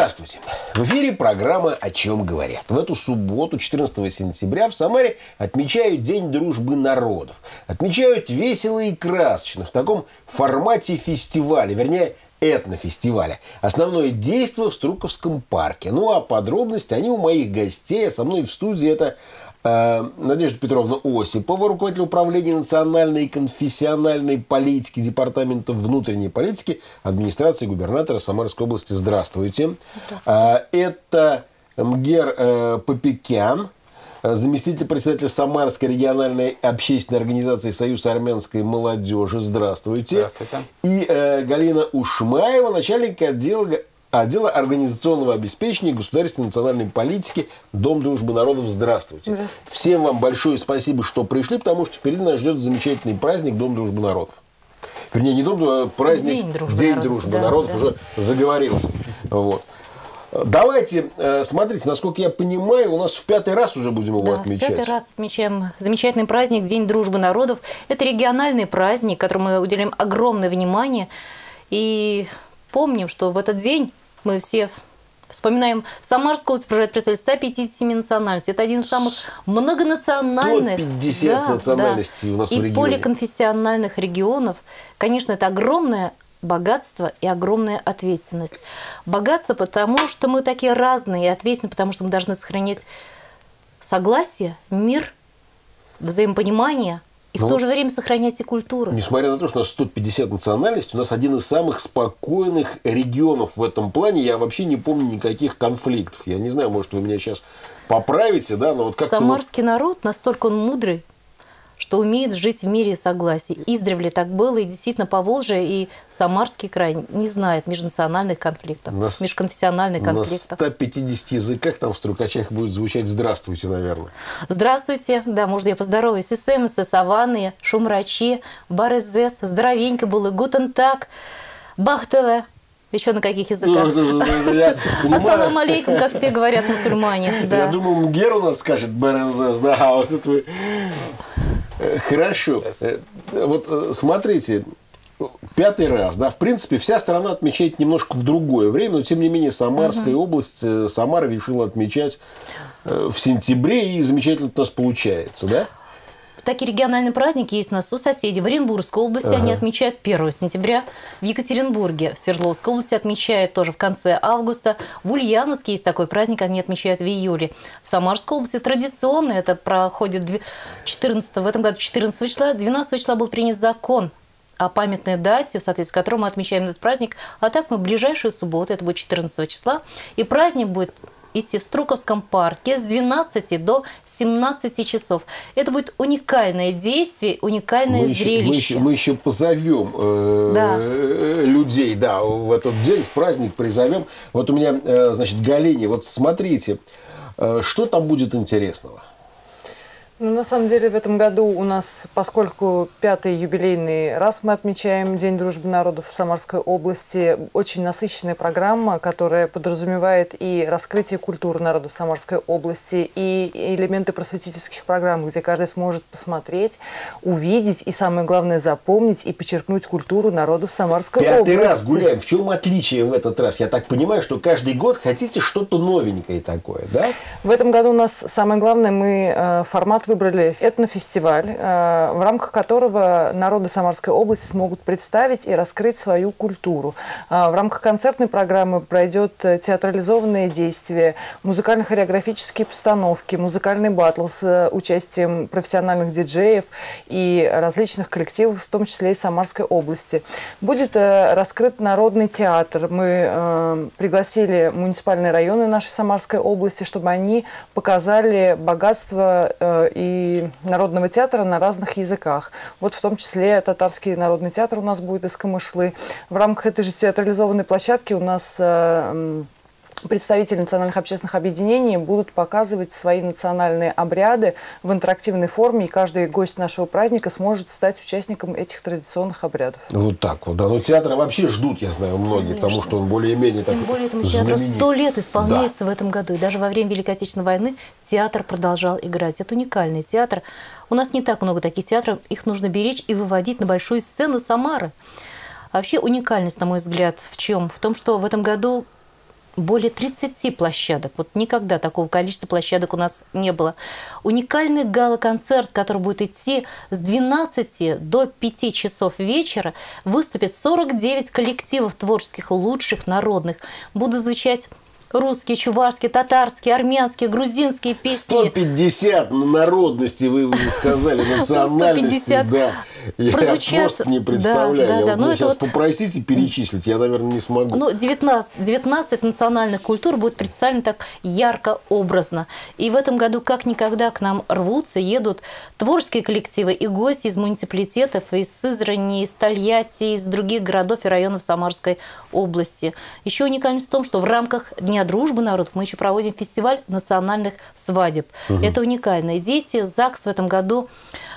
Здравствуйте! В эфире программа «О чем говорят». В эту субботу, 14 сентября, в Самаре отмечают День дружбы народов. Отмечают весело и красочно, в таком формате фестиваля, вернее, этнофестиваля. Основное действие в Струковском парке. Ну, а подробности, они у моих гостей. А со мной в студии это Надежда Петровна Осипова, руководитель управления национальной и конфессиональной политики Департамента внутренней политики администрации губернатора Самарской области. Здравствуйте. Здравствуйте. Это Мгер Попекян, заместитель председателя Самарской региональной общественной организации Союз армянской молодежи. Здравствуйте. Здравствуйте. И Галина Ушмаева, начальник отдела организационного обеспечения государственной национальной политики Дом дружбы народов. Здравствуйте. Здравствуйте. Всем вам большое спасибо, что пришли, потому что впереди нас ждет замечательный праздник Дом дружбы народов. Вернее, не Дом, а праздник День дружбы народов. Уже заговорился. Вот. Давайте, смотрите, насколько я понимаю, у нас в 5-й раз уже будем его отмечать. В 5-й раз отмечаем замечательный праздник День дружбы народов. Это региональный праздник, которому мы уделяем огромное внимание. И помним, что в этот день мы все вспоминаем, Самарскую область проживает представитель 157 национальностей. Это один из самых многонациональных 150 национальностей у нас в регионе. И поликонфессиональных регионов. Конечно, это огромное богатство и огромная ответственность. Богатство, потому что мы такие разные, и ответственность, потому что мы должны сохранять согласие, мир, взаимопонимание, и в то же время сохранять и культуру. Несмотря на то, что у нас 150 национальностей, у нас один из самых спокойных регионов в этом плане. Я вообще не помню никаких конфликтов. Я не знаю, может, вы меня сейчас поправите, да? Но вот Самарский народ настолько он мудрый, что умеет жить в мире и согласии. Издревле так было, и действительно Поволжье и Самарский край не знает межнациональных конфликтов, межконфессиональных конфликтов. На 150 языках там в Струкачах будет звучать «Здравствуйте», наверное. Здравствуйте, да, можно я поздороваюсь. Исэмэсэ, Саванны, Шумрачи, Барэзэс, здоровенько было, Гутен так, Бахтэлэ. Еще на каких языках? Ассалам алейкум, как все говорят мусульмане. Я думаю, Мгер у нас скажет «Барэзэс», да, а вот это вы... Хорошо. Вот смотрите, 5-й раз, да, в принципе, вся страна отмечает немножко в другое время, но тем не менее Самарская область, Самара решила отмечать в сентябре, и замечательно у нас получается, да? Такие региональные праздники есть у нас у соседей. В Оренбургской области они отмечают 1 сентября. В Екатеринбурге, в Свердловской области отмечают тоже в конце августа. В Ульяновске есть такой праздник, они отмечают в июле. В Самарской области традиционно это проходит 14, в этом году 14 числа. 12 числа был принят закон о памятной дате, в соответствии с которым мы отмечаем этот праздник. А так мы в ближайшую субботу, это будет 14 числа. И праздник будет идти в Струковском парке с 12 до 17 часов. Это будет уникальное действие, уникальное зрелище. Мы еще позовем людей, да, в этот день, в праздник призовем. Вот у меня, значит, Галине, вот смотрите, что там будет интересного? Ну, на самом деле, в этом году у нас, поскольку 5-й юбилейный раз мы отмечаем День дружбы народов в Самарской области, очень насыщенная программа, которая подразумевает и раскрытие культуры народов Самарской области, и элементы просветительских программ, где каждый сможет посмотреть, увидеть и, самое главное, запомнить и почерпнуть культуру народов Самарской области. 5-й раз гуляем. В чем отличие в этот раз? Я так понимаю, что каждый год хотите что-то новенькое такое, да? В этом году у нас самое главное, мы формат выбрали этнофестиваль, в рамках которого народы Самарской области смогут представить и раскрыть свою культуру. В рамках концертной программы пройдет театрализованное действие, музыкально-хореографические постановки, музыкальный баттл с участием профессиональных диджеев и различных коллективов, в том числе и Самарской области. Будет раскрыт народный театр. Мы пригласили муниципальные районы нашей Самарской области, чтобы они показали богатство и народного театра на разных языках. Вот в том числе татарский народный театр у нас будет из Камышлы. В рамках этой же театрализованной площадки у нас представители национальных общественных объединений будут показывать свои национальные обряды в интерактивной форме, и каждый гость нашего праздника сможет стать участником этих традиционных обрядов. Вот так вот, да. Но театры вообще ждут, я знаю, многие, потому что он более-менее такой знаменит. Тем более этому театру 100 лет исполняется в этом году. И даже во время Великой Отечественной войны театр продолжал играть. Это уникальный театр. У нас не так много таких театров. Их нужно беречь и выводить на большую сцену Самары. А вообще уникальность, на мой взгляд, в чем? В том, что в этом году более 30 площадок. Вот никогда такого количества площадок у нас не было. Уникальный гала-концерт, который будет идти с 12 до 5 часов вечера. Выступит 49 коллективов творческих, лучших, народных. Будут звучать русские, чувашские, татарские, армянские, грузинские песни. 150 народностей, вы сказали, национальностей. 150 да. Я прозвучат. просто не представляю. Да, Меня это сейчас вот... попросите перечислить, я, наверное, не смогу. Ну, 19 национальных культур будет представлено так ярко, образно. И в этом году как никогда к нам рвутся, едут творческие коллективы и гости из муниципалитетов, из Сызрани, из Тольятти, из других городов и районов Самарской области. Еще уникальность в том, что в рамках Дня дружбы народов мы еще проводим фестиваль национальных свадеб. Это уникальное действие. ЗАГС в этом году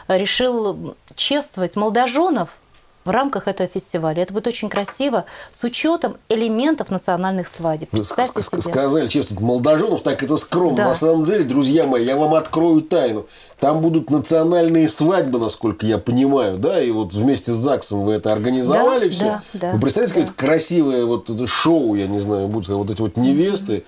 решил чествовать молодоженов в рамках этого фестиваля. Это будет очень красиво, с учетом элементов национальных свадеб. Представьте себе. Сказали, честно, молодоженов, так это скромно. Да. На самом деле, друзья мои, я вам открою тайну. Там будут национальные свадьбы, насколько я понимаю, да, и вот вместе с ЗАГСом вы это организовали, Да, все. да, Вы представляете, да. какое-то красивое вот это шоу, я не знаю, будут вот эти вот невесты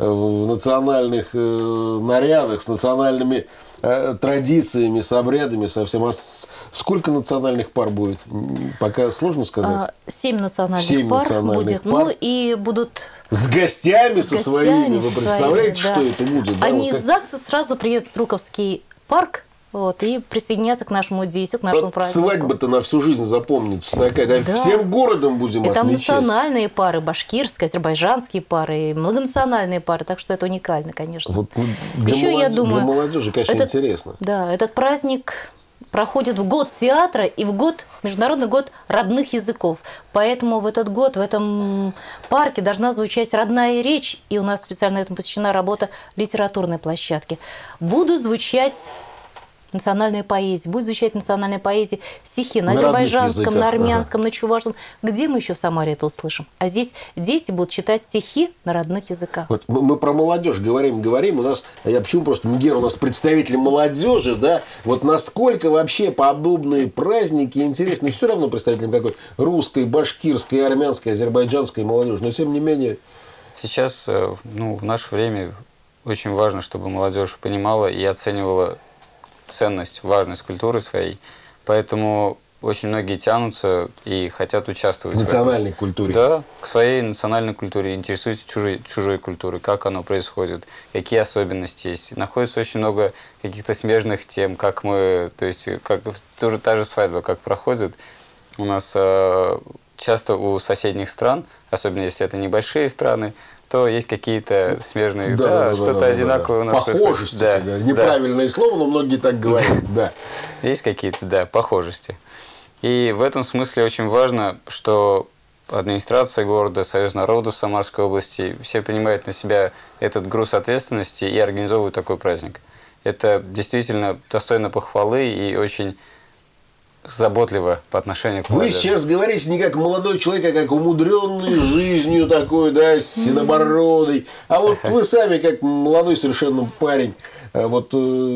в национальных нарядах, с национальными традициями, с обрядами, совсем. А сколько национальных пар будет? Пока сложно сказать. 7 национальных 7 пар национальных будет. пар. Ну и будут... С гостями со своими. Вы со представляете, своими, что это будет? Да, Они вот из ЗАГСа сразу приедут в Струковский парк, вот, и присоединятся к нашему действию, к нашему празднику. Свадьба-то на всю жизнь запомнится такая. Да. Да. Всем городом будем И там отмечать. национальные пары, башкирские, азербайджанские пары, и многонациональные пары, так что это уникально, конечно. Вот, для Еще, я думаю, для молодежи, конечно, интересно. Да, этот праздник проходит в год театра и в год, Международный год родных языков. Поэтому в этот год в этом парке должна звучать родная речь, и у нас специально этому посвящена работа литературной площадки. Будут звучать национальная поэзия, будет звучать национальная поэзия, стихи на азербайджанском, на армянском, на чувашском. Где мы еще в Самаре это услышим? А здесь дети будут читать стихи на родных языках. Вот мы про молодежь говорим. У нас, я почему просто, Мегера, у нас представители молодежи, да, вот насколько вообще подобные праздники интересны, все равно представителям какой русской, башкирской, армянской, азербайджанской молодежи, но тем не менее... Сейчас, в наше время очень важно, чтобы молодежь понимала и оценивала ценность, важность культуры своей, поэтому очень многие тянутся и хотят участвовать в национальной культуре. Да, к своей национальной культуре, интересуются чужой культурой, как оно происходит, какие особенности есть. Находится очень много каких-то смежных тем, как мы, то есть, как тоже та же свадьба, как проходит. У нас часто у соседних стран, особенно если это небольшие страны, то есть какие-то смежные, что-то одинаковое у нас похожести, происходит. Да. Неправильное слово, но многие так говорят. Да. Есть какие-то, похожести. И в этом смысле очень важно, что администрация города, Союз народов Самарской области, все принимают на себя этот груз ответственности и организовывают такой праздник. Это действительно достойно похвалы и очень заботливо по отношению к молодежи. Вы сейчас говорите не как молодой человек, а как умудренный жизнью такой, да, седобородый. А вот вы сами, как молодой совершенно парень, вот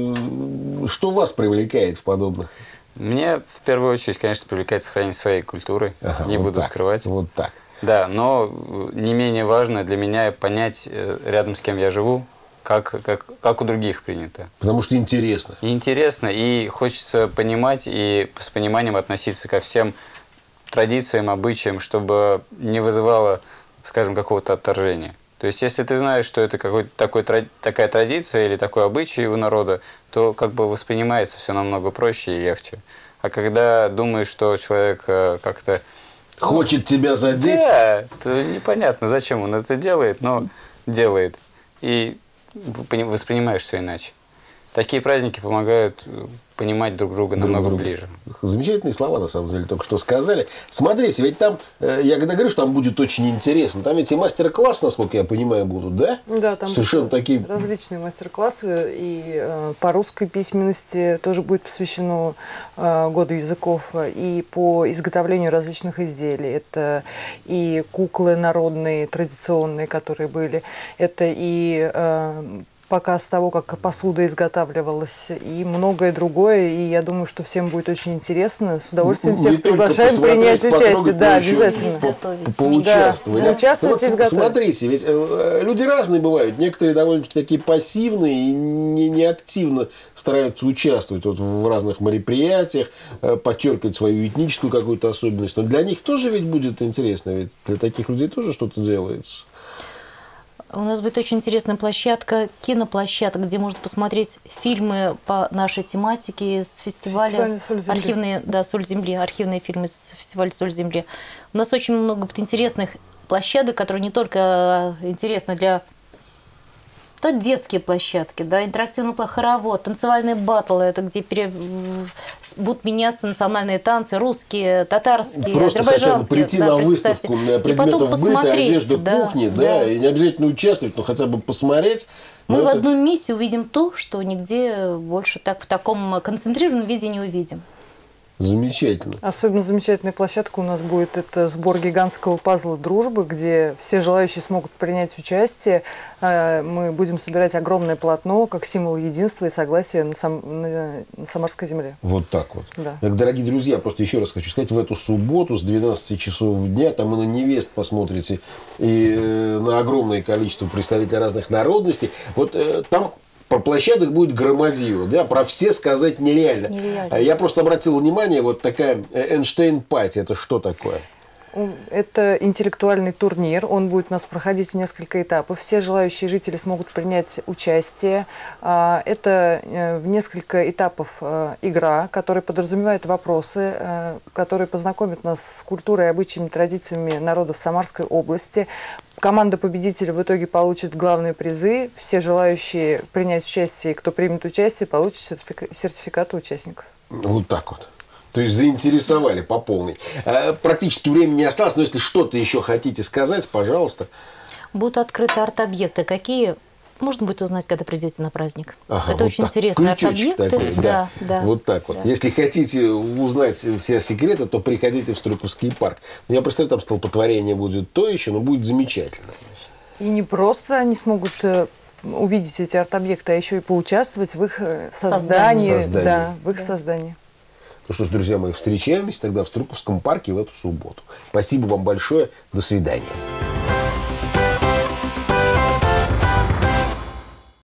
что вас привлекает в подобных? Мне в первую очередь, конечно, привлекает сохранение своей культуры, не вот буду так, скрывать. Вот так. Да, но не менее важно для меня понять, рядом с кем я живу, как у других принято. Потому что интересно. И интересно, и хочется понимать, и с пониманием относиться ко всем традициям, обычаям, чтобы не вызывало, скажем, какого-то отторжения. То есть, если ты знаешь, что это такая традиция или такой обычай у народа, то как бы воспринимается все намного проще и легче. А когда думаешь, что человек как-то... Хочет тебя задеть? Да, то непонятно, зачем он это делает, но делает. И воспринимаешь все иначе. Такие праздники помогают понимать друг друга намного ближе. Замечательные слова, на самом деле, только что сказали. Смотрите, ведь там, я когда говорю, что там будет очень интересно, там эти мастер-классы, насколько я понимаю, будут, да? Да, там совершенно будут такие... различные мастер-классы, и по русской письменности тоже будет посвящено Году языков, и по изготовлению различных изделий. Это и куклы народные, традиционные, которые были, это и показ того, как посуда изготавливалась, и многое другое. И я думаю, что всем будет очень интересно. С удовольствием всех приглашаем принять участие. Да, обязательно. Поучаствовать. Да, участвовать и изготовить. Смотрите, ведь люди разные бывают. Некоторые довольно-таки такие пассивные и неактивно стараются участвовать вот в разных мероприятиях, подчеркивать свою этническую какую-то особенность. Но для них тоже ведь будет интересно. Ведь для таких людей тоже что-то делается. У нас будет очень интересная площадка, киноплощадка, где можно посмотреть фильмы по нашей тематике с фестиваля «Соль земли». архивные, да, «Соль земли», архивные фильмы с фестиваля «Соль земли». У нас очень много будет интересных площадок, которые не только интересны для... То детские площадки, да, интерактивный хоровод, танцевальные баттлы, это где будут меняться национальные танцы, русские, татарские, просто азербайджанские. Прийти на выставку предметов быта, одежды, кухни, да, и не обязательно участвовать, но хотя бы посмотреть. Мы в одном месте увидим то, что нигде больше так в таком концентрированном виде не увидим. Замечательно. Особенно замечательная площадка у нас будет. Это сбор гигантского пазла дружбы, где все желающие смогут принять участие. Мы будем собирать огромное полотно как символ единства и согласия на Самарской земле. Вот так вот. Да. Дорогие друзья, просто еще раз хочу сказать, в эту субботу с 12 часов дня, там и на невест посмотрите, и на огромное количество представителей разных народностей. Вот там... Про площадок будет громадило, да, про все сказать нереально. Я просто обратил внимание, вот такая Эйнштейн-пати, это что такое? Это интеллектуальный турнир, он будет у нас проходить в несколько этапов. Все желающие жители смогут принять участие. Это в несколько этапов игра, которая подразумевает вопросы, которые познакомят нас с культурой, обычаями, традициями народов Самарской области. Команда победителя в итоге получит главные призы. Все желающие принять участие, кто примет участие, получат сертификаты участников. Вот так вот. То есть заинтересовали по полной. Практически времени не осталось, но если что-то еще хотите сказать, пожалуйста. Будут открыты арт-объекты. Какие? Можно будет узнать, когда придете на праздник. Ага, это вот очень так. интересные Ключочек арт-объекты. такой, да. Вот так вот. Да. Если хотите узнать все секреты, то приходите в Струковский парк. Но я представляю, там столпотворение будет то еще, но будет замечательно. И не просто они смогут увидеть эти арт-объекты, а еще и поучаствовать в их создании. Да, в их создании. Ну что ж, друзья мои, встречаемся тогда в Струковском парке в эту субботу. Спасибо вам большое. До свидания.